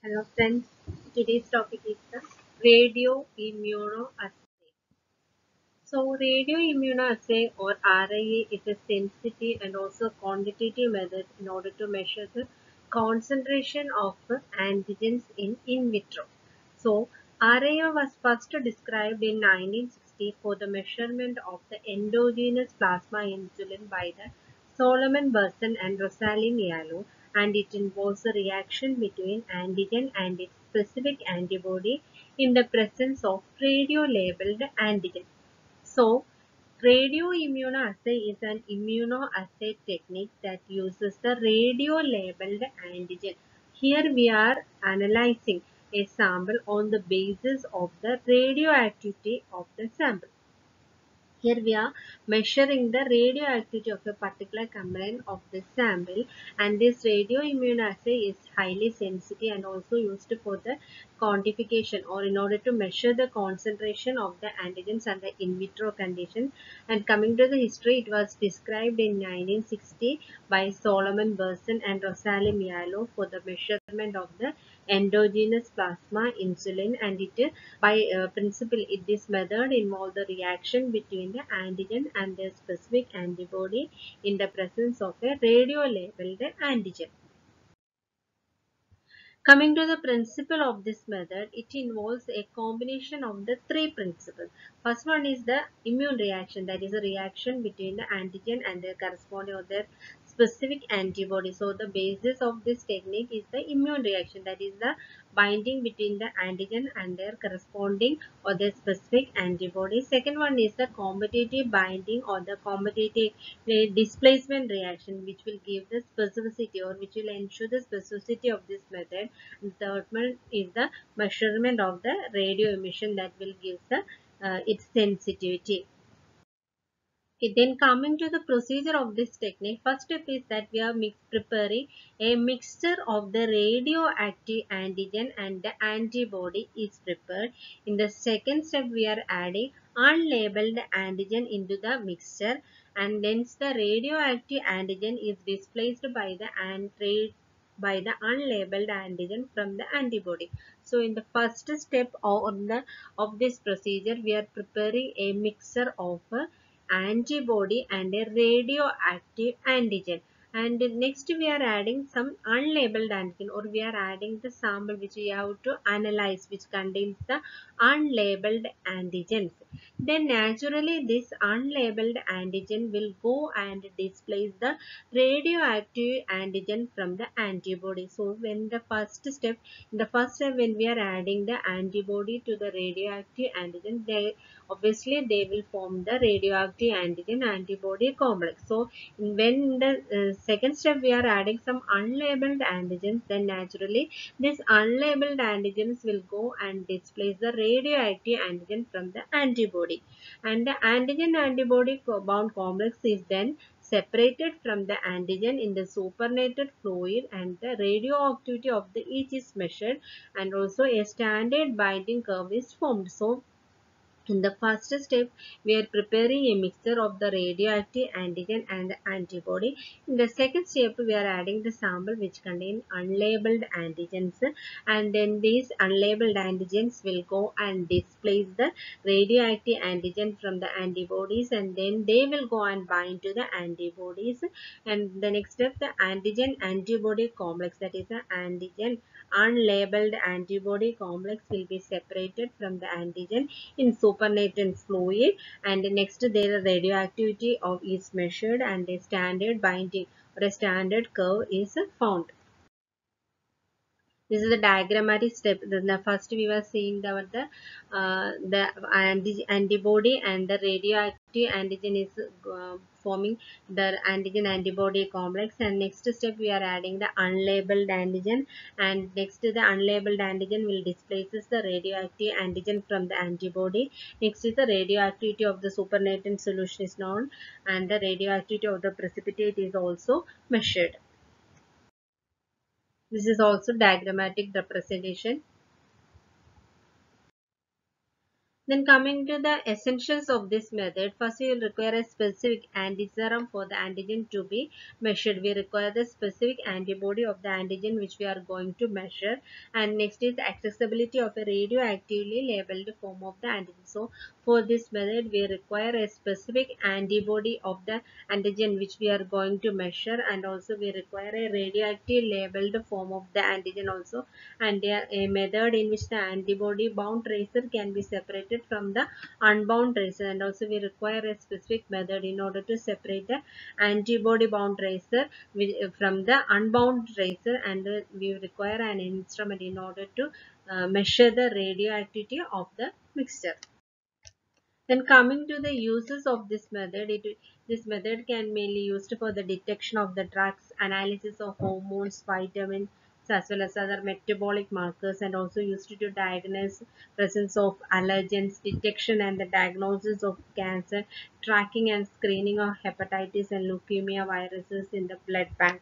Hello friends, today's topic is the radioimmunoassay. So radioimmunoassay or RIA is a sensitive and also quantitative method in order to measure the concentration of antigens in vitro. So RIA was first described in 1960 for the measurement of the endogenous plasma insulin by the Solomon Burson and Rosalind Yalow, and it involves a reaction between antigen and its specific antibody in the presence of radio-labeled antigen. So, radioimmunoassay is an immunoassay technique that uses the radio-labeled antigen. Here we are analyzing a sample on the basis of the radioactivity of the sample. Here we are measuring the radioactivity of a particular component of the sample, and this radioimmunoassay is highly sensitive and also used for the quantification or in order to measure the concentration of the antigens under in vitro conditions. And coming to the history, it was described in 1960 by Solomon Burson and Rosalind Yalow for the measurement of the endogenous plasma insulin, and it by principle this method involves the reaction between the antigen and their specific antibody in the presence of a radio-labeled antigen. Coming to the principle of this method, it involves a combination of the three principles. First one is the immune reaction, that is a reaction between the antigen and their corresponding or their specific antibody. So the basis of this technique is the immune reaction, that is the binding between the antigen and their corresponding or their specific antibody. Second one is the competitive binding or the competitive displacement reaction, which will give the specificity or which will ensure the specificity of this method. And third one is the measurement of the radio emission that will give the its sensitivity. Okay, then coming to the procedure of this technique, first step is that we are preparing a mixture of the radioactive antigen and the antibody is prepared. In the second step, we are adding unlabeled antigen into the mixture, and then the radioactive antigen is displaced by the unlabeled antigen from the antibody. So in the first step of this procedure, we are preparing a mixture of antibody and a radioactive antigen, and next we are adding some unlabeled antigen, or we are adding the sample which we have to analyze, which contains the unlabeled antigens. Then naturally this unlabeled antigen will go and displace the radioactive antigen from the antibody. So when the first step in the first step, when we are adding the antibody to the radioactive antigen, obviously they will form the radioactive antigen antibody complex. So when the second step we are adding some unlabeled antigens, then naturally these unlabeled antigens will go and displace the radioactive antigen from the antibody, and the antigen antibody bound complex is then separated from the antigen in the supernatant fluid, and the radioactivity of the each is measured, and also a standard binding curve is formed. So in the first step, we are preparing a mixture of the radioactive antigen and the antibody. In the second step, we are adding the sample which contain unlabeled antigens, and then these unlabeled antigens will go and displace the radioactive antigen from the antibodies, and then they will go and bind to the antibodies. And the next step, the antigen antibody complex, that is the antigen unlabeled antibody complex, will be separated from the antigen in supernatant fluid, and next their radioactivity of is measured, and a standard binding or a standard curve is found. This is the diagrammatic step. The first we were seeing the antibody and the radioactive antigen is forming the antigen antibody complex, and next step we are adding the unlabeled antigen, and next the unlabeled antigen will displaces the radioactive antigen from the antibody. Next is the radioactivity of the supernatant solution is known, and the radioactivity of the precipitate is also measured. This is also diagrammatic representation. Then coming to the essentials of this method, first we will require a specific antiserum for the antigen to be measured. We require the specific antibody of the antigen which we are going to measure. And next is the accessibility of a radioactively labeled form of the antigen. So for this method, we require a specific antibody of the antigen which we are going to measure, and also we require a radioactive labeled form of the antigen also, and a method in which the antibody bound tracer can be separated from the unbound tracer, and also we require a specific method in order to separate the antibody bound tracer from the unbound tracer, and we require an instrument in order to measure the radioactivity of the mixture. Then coming to the uses of this method, this method can mainly used for the detection of the drugs, analysis of hormones, vitamins, as well as other metabolic markers, and also used to diagnose presence of allergens, detection and the diagnosis of cancer, tracking and screening of hepatitis and leukemia viruses in the blood bank.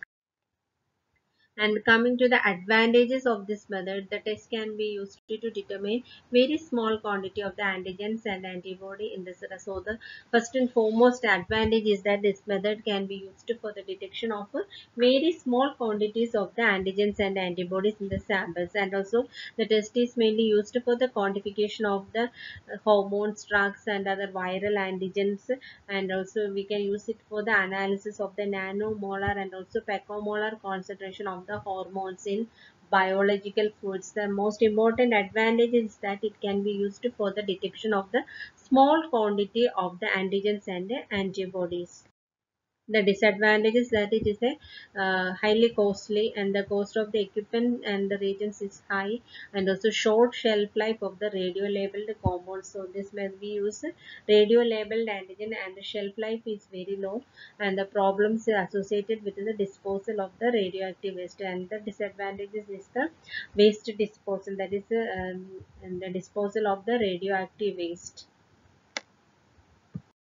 And coming to the advantages of this method, the test can be used to determine very small quantity of the antigens and antibody in the serum. So the first and foremost advantage is that this method can be used for the detection of very small quantities of the antigens and antibodies in the samples. And also the test is mainly used for the quantification of the hormones, drugs and other viral antigens, and also we can use it for the analysis of the nanomolar and also picomolar concentration of the hormones in biological foods. The most important advantage is that it can be used for the detection of the small quantity of the antigens and the antibodies. The disadvantage is that it is a highly costly, and the cost of the equipment and the reagents is high, and also short shelf life of the radio labeled compounds. So this may be used radio labeled antigen, and the shelf life is very low, and the problems associated with the disposal of the radioactive waste. And the disadvantages is the waste disposal, that is and the disposal of the radioactive waste.